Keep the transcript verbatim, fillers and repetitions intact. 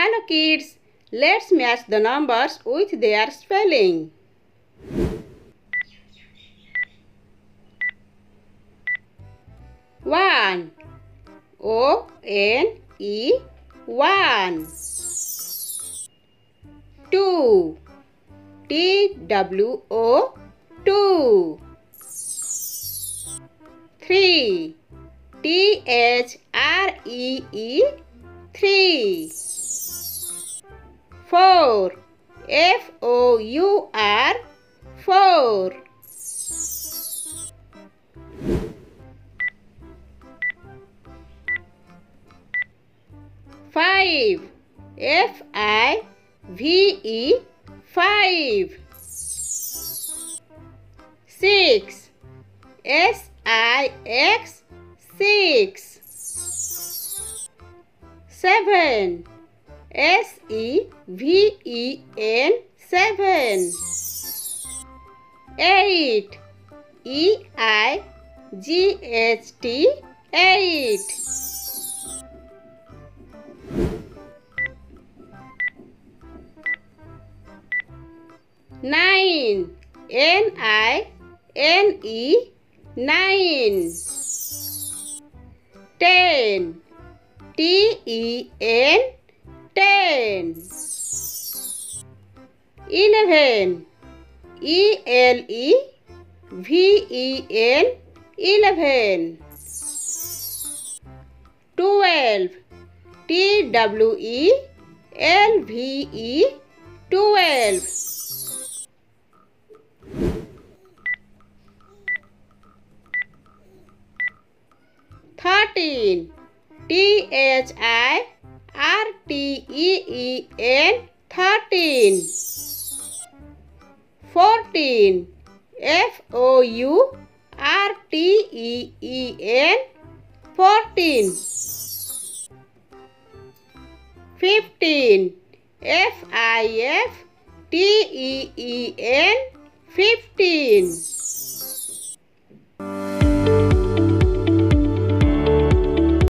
Hello kids, let's match the numbers with their spelling. One, O N E, one. Two, T W O, two. Three, T H R E E, three. Four, F O U R, four. Five, F I V E, five. Six, S I X, six. Seven, S E V E N, seven. Eight, E I G H T, eight. Nine, N I N E, nine. Ten, T E N, ten. Eleven, E L E V E N, eleven. Twelve, T W E L V E, twelve. Thirteen, T H I R T E E N, thirteen. Fourteen, F O U R T E E N, fourteen. Fifteen, F I F T E E N, fifteen.